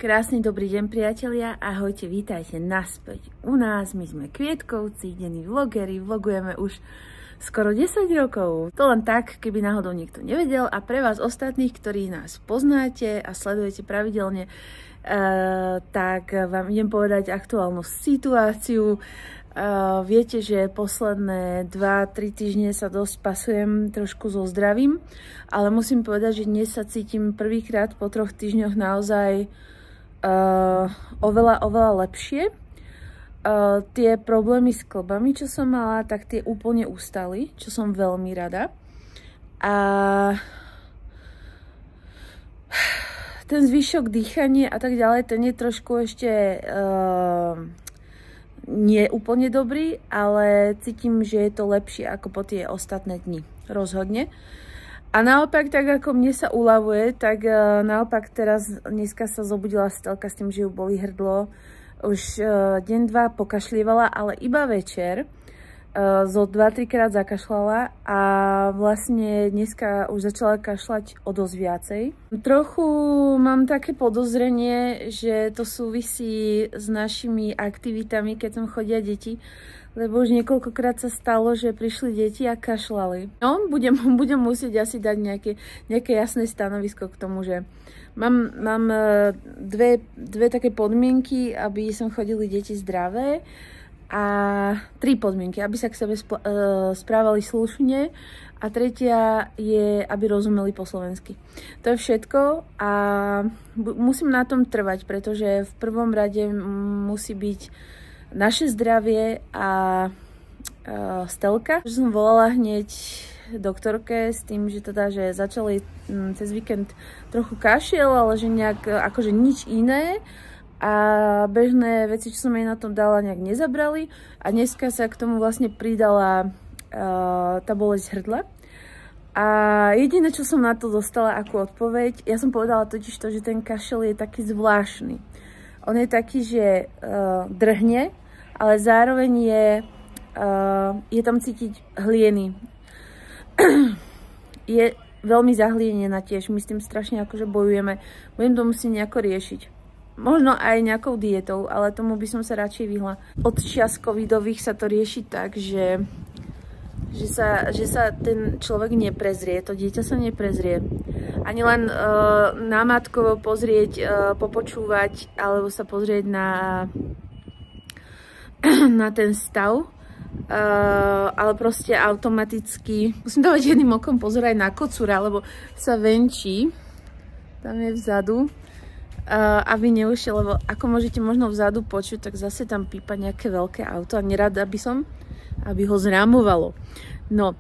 Krásny dobrý deň, priatelia, ahojte, vítajte naspäť u nás. My sme Kvietkovci, denní vlogeri, vlogujeme už skoro 10 rokov. To len tak, keby náhodou niekto nevedel, a pre vás ostatných, ktorí nás poznáte a sledujete pravidelne, tak vám idem povedať aktuálnu situáciu. Viete, že posledné 2-3 týždne sa dosť pasujem trošku so zdravím, ale musím povedať, že dnes sa cítim prvýkrát po 3 týždňoch naozaj oveľa lepšie. Tie problémy s klbami, čo som mala, tak tie úplne ustali, čo som veľmi rada. A ten zvyšok dýchania a tak ďalej, ten je trošku ešte nie úplne dobrý, ale cítim, že je to lepšie ako po tie ostatné dni. Rozhodne. A naopak, tak ako mne sa uľavuje, tak naopak dneska sa zobudila Stelka s tým, že ju bolí hrdlo. Už deň, dva pokašlievala, ale iba večer. Zo 2-3 krát zakašľala a vlastne dneska už začala kašľať o dosť viacej. Trochu mám také podozrenie, že to súvisí s našimi aktivitami, keď som chodia deti. Lebo už niekoľkokrát sa stalo, že prišli deti a kašľali. No, budem musieť asi dať nejaké jasné stanovisko k tomu, že mám dve také podmienky, aby som chodili deti zdravé, a 3 podmienky, aby sa k sebe správali slušne, a tretia je, aby rozumeli po slovensky. To je všetko a musím na tom trvať, pretože v prvom rade musí byť naše zdravie a Stelka. Som volala hneď doktorke s tým, že že začali cez víkend trochu kašiel, ale že nejak akože nič iné a bežné veci, čo som jej na tom dala, nejak nezabrali, a dneska sa k tomu vlastne pridala tá bolesť hrdla. A jediné, čo som na to dostala ako odpoveď, ja som povedala totiž to, že ten kašel je taký zvláštny. On je taký, že drhne, ale zároveň je tam cítiť hlieny. Je veľmi zahlienená tiež, my s tým strašne akože bojujeme. Budem to musieť nejako riešiť. Možno aj nejakou dietou, ale tomu by som sa radšej vyhla. Od čias covidových sa to rieši tak, že sa ten človek neprezrie, to dieťa sa neprezrie. Ani len námatkovo pozrieť, popočúvať, alebo sa pozrieť na ten stav, ale proste automaticky musím dávať jedným okom pozor aj na kocúra, lebo sa venčí, tam je vzadu, aby neušiel, lebo ako môžete možno vzadu počuť, tak zase tam pípa nejaké veľké auto a nerada by som, aby ho zrámovalo. No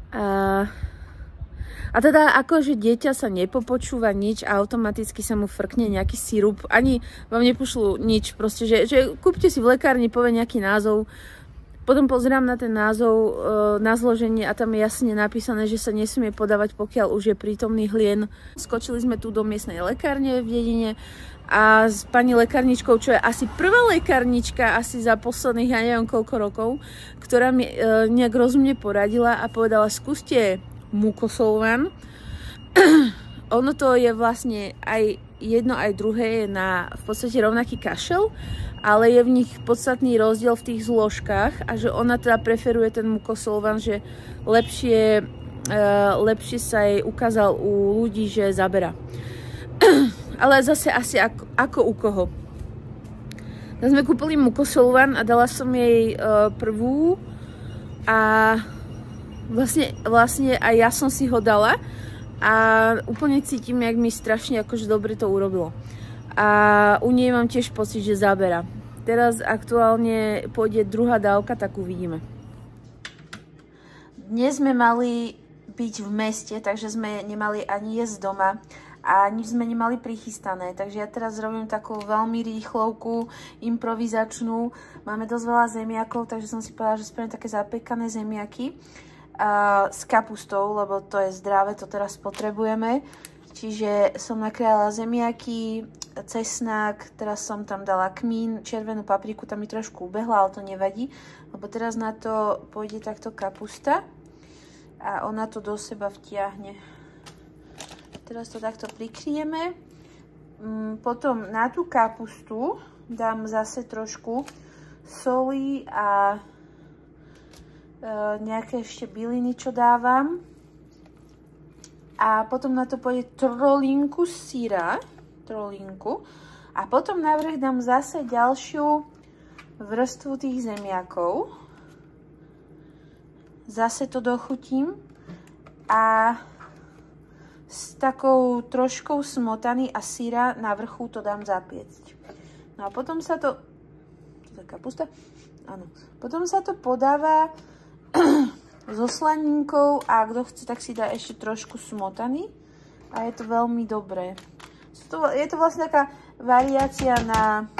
a teda akože dieťa sa nepopočúva nič a automaticky sa mu frkne nejaký sirup, ani vám nepošlu nič, proste, že kúpte si v lekárni, povie nejaký názov, potom pozerám na ten názov, na zloženie, a tam je jasne napísané, že sa nesmie podávať, pokiaľ už je prítomný hlien. Skočili sme tu do miestnej lekárne v dedine a s pani lekárničkou, čo je asi prvá lekárnička asi za posledných, ja neviem koľko rokov, ktorá mi nejak rozumne poradila a povedala, skúste Mucosolvan. Ono to je vlastne aj jedno, aj druhé, je na v podstate rovnaký kašel, ale je v nich podstatný rozdiel v tých zložkách a že ona teda preferuje ten Mucosolvan, že lepšie sa jej ukázal u ľudí, že zabera. Ale zase asi ako u koho. Tak sme kúpili Mucosolvan a dala som jej prvú a vlastne aj ja som si ho dala a úplne cítim, jak mi strašne akože dobre to urobilo. A u nej mám tiež pocit, že zabera. Teraz aktuálne pôjde druhá dávka, tak uvidíme. Dnes sme mali byť v meste, takže sme nemali ani jesť doma a nič sme nemali prichystané. Takže ja teraz robím takú veľmi rýchlovku, improvizačnú. Máme dosť veľa zemiakov, takže som si povedala, že spravím také zapekané zemiaky s kapustou, lebo to je zdravé, to teraz potrebujeme. Čiže som nakrájala zemiaky, cesnák, teraz som tam dala kmín, červenú papriku, tam mi trošku ubehla, ale to nevadí, lebo teraz na to pôjde takto kapusta a ona to do seba vtiahne. Teraz to takto prikryjeme Potom na tú kapustu dám zase trošku soli a nejaké ešte byliny, čo dávam. A potom na to pôjde trolinku syra. A potom na vrch dám zase ďalšiu vrstvu tých zemiakov. Zase to dochutím. A s takou troškou smotany a syra na vrchu to dám zapiecť. No a potom sa to... To je kapusta? Áno. Potom sa to podáva so slaninkou a kto chce, tak si dá ešte trošku smotany. A je to veľmi dobré. Je to vlastne taká variácia na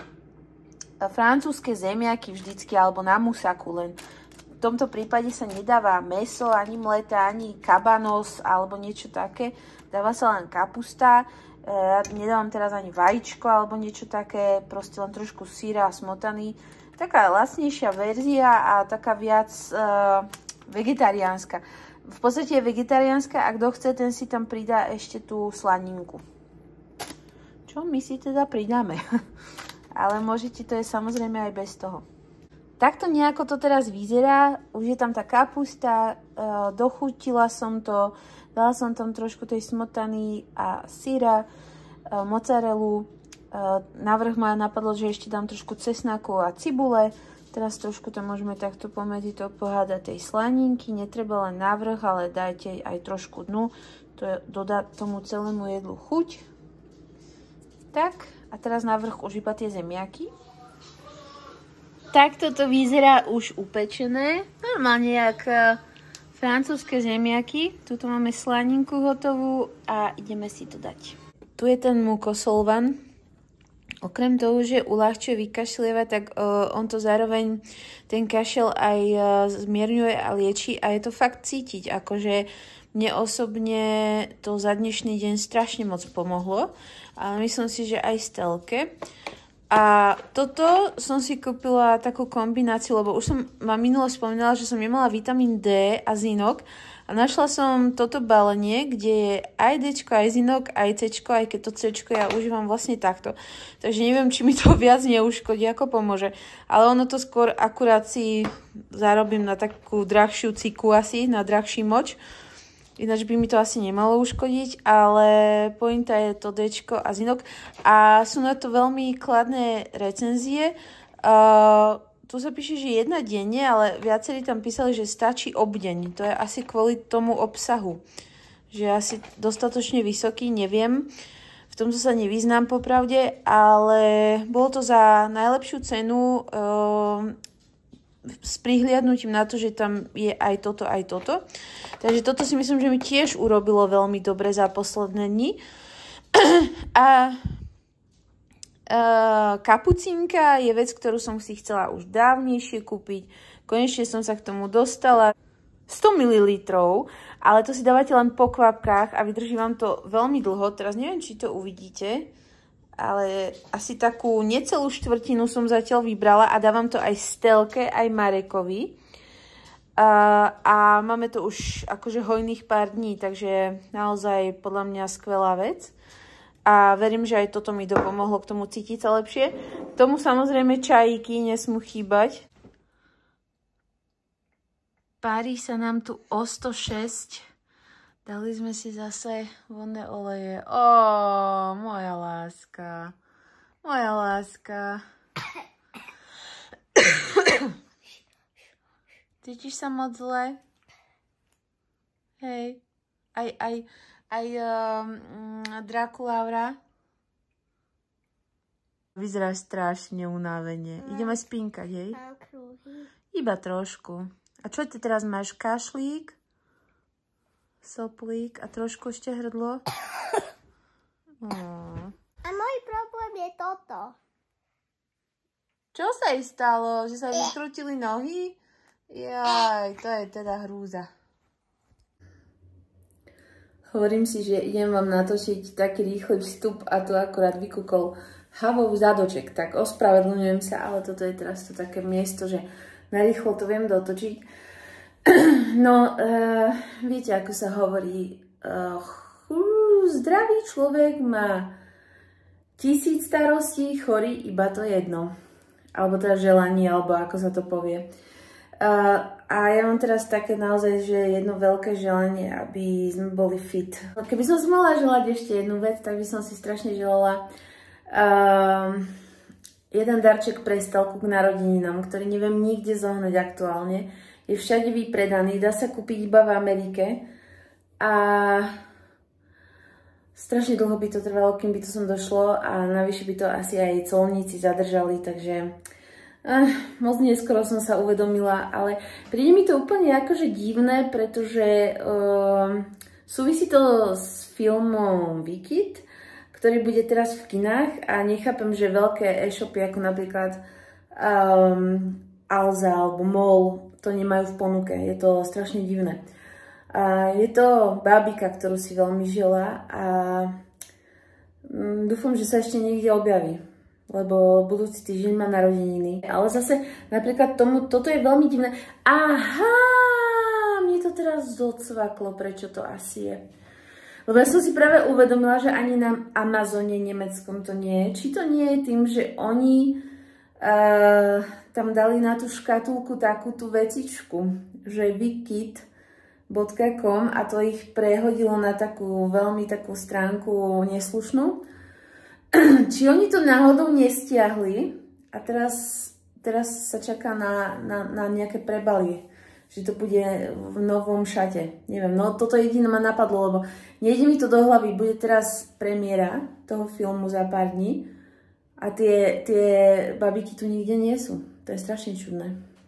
francúzske zemiaky vždycky, alebo na musaku, len v tomto prípade sa nedáva mäso, ani mleta, ani kabanos, alebo niečo také. Dáva sa len kapusta, nedávam teraz ani vajíčko, alebo niečo také, proste len trošku syra a smotany. Taká lacnejšia verzia a taká viac vegetariánska. V podstate je vegetariánska a kto chce, ten si tam pridá ešte tú slaninku. Čo my si teda pridáme. Ale môžete, to je samozrejme aj bez toho. Takto nejako to teraz vyzerá. Už je tam tá kapusta, dochutila som to, dala som tam trošku tej smotany a syra, mozzarellu. Navrch ma napadlo, že ešte dám trošku cesnaku a cibule. Teraz trošku to môžeme takto pomedzi to pohádať tej slaninky. Netreba len navrch, ale dajte aj trošku dnu. To dodá tomu celému jedlu chuť. Tak, a teraz navrch už iba tie zemiaky. Takto to vyzerá už upečené. Normálne jak francúzske zemiaky. Tuto máme slaninku hotovú a ideme si to dať. Tu je ten mukosolvan. Okrem toho, že uľahčuje vykašlievať, tak on to zároveň ten kašel aj zmierňuje a lieči a je to fakt cítiť. Akože mne osobne to za dnešný deň strašne moc pomohlo, ale myslím si, že aj Stelke. A toto som si kúpila takú kombináciu, lebo už som ma minulo spomínala, že som nemala vitamín D a zinok. A našla som toto balenie, kde je aj Dčko, aj zinok, aj Cčko, aj keď to Cčko ja užívam vlastne takto. Takže neviem, či mi to viac neuškodí, ako pomôže. Ale ono to skôr akurát si zarobím na takú drahšiu ciku asi, na drahší moč. Ináč by mi to asi nemalo uškodiť, ale pointa je to Dčko a zinok. A sú na to veľmi kladné recenzie. Tu sa píše, že jedna denne, ale viacerí tam písali, že stačí obdeň. To je asi kvôli tomu obsahu. Že je asi dostatočne vysoký, neviem. V tomto sa nevyznám popravde, ale bolo to za najlepšiu cenu s prihliadnutím na to, že tam je aj toto, aj toto. Takže toto si myslím, že mi tiež urobilo veľmi dobre za posledné dni. A kapucínka je vec, ktorú som si chcela už dávnejšie kúpiť. Konečne som sa k tomu dostala. 100 ml, ale to si dávate len po kvapkách a vydrží vám to veľmi dlho. Teraz neviem, či to uvidíte, ale asi takú necelú štvrtinu som zatiaľ vybrala a dávam to aj Stelke, aj Marekovi. A máme to už akože hojných pár dní, takže naozaj podľa mňa skvelá vec. A verím, že aj toto mi dopomohlo k tomu cítiť sa lepšie. K tomu samozrejme čajíky nesmú chýbať. Pári sa nám tu o 106. Dali sme si zase vonné oleje. Ó, moja láska. Moja láska. Cítiš sa moc zle? Hej. Aj Draculaura. Vyzerá strašne unávene. Ideme spínkať, hej? Iba trošku. A čo ty teraz máš? Kašlík? Soplík a trošku ešte hrdlo? A môj problém je toto. Čo sa jej stalo? Že sa vykrútili nohy? Jaj, to je teda hrúza. Hovorím si, že idem vám natočiť taký rýchly vstup a tu akorát vykúkol Havov zádoček. Tak ospravedlňujem sa, ale toto je teraz to také miesto, že narýchlo to viem dotočiť. No, viete, ako sa hovorí, zdravý človek má 1000 starostí, chorý iba to jedno. Alebo teda želanie, alebo ako sa to povie. A ja mám teraz také naozaj, že jedno veľké želanie, aby sme boli fit. Keby som si mohla želať ešte jednu vec, tak by som si strašne želala jeden darček pre Estelku k narodeninám, ktorý neviem nikde zohnať aktuálne. Je všade vypredaný, dá sa kúpiť iba v Amerike. A strašne dlho by to trvalo, kým by to som došlo a navyše by to asi aj colníci zadržali, takže moc neskoro som sa uvedomila, ale príde mi to úplne akože divné, pretože súvisí to s filmom Wicked, ktorý bude teraz v kinách a nechápem, že veľké e-shopy ako napríklad Alza alebo MOL to nemajú v ponuke, je to strašne divné. Je to bábika, ktorú si veľmi želá a dúfam, že sa ešte niekde objaví, lebo budúci týždeň má narodeniny. Ale zase napríklad toto je veľmi divné. Aha, mne to teraz docvaklo, prečo to asi je. Lebo ja som si práve uvedomila, že ani na Amazone nemeckom to nie je. Či to nie je tým, že oni tam dali na tú škatulku takú tú vecičku, že Wicked .com a to ich prehodilo na takú veľmi takú stránku neslušnú. Či oni to náhodou nestiahli a teraz sa čaká na nejaké prebalie, že to bude v novom šate. Neviem, no toto jediné ma napadlo, lebo nejde mi to do hlavy. Bude teraz premiéra toho filmu za pár dní a tie babiky tu nikde nie sú. To je strašne čudné.